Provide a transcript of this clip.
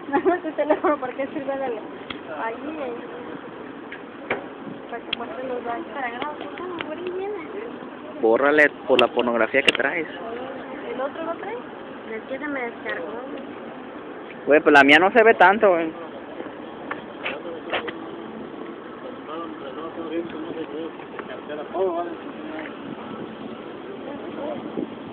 Dame tu teléfono, ¿para qué sirve? Dale. Ahí, para que muestre los daños. Para grabar, ¿cómo? Por ahí viene. Bórrale por la pornografía que traes. ¿El otro lo trae? Es que se me descargó. Güey, pues la mía no se ve tanto, güey. Oh, vale.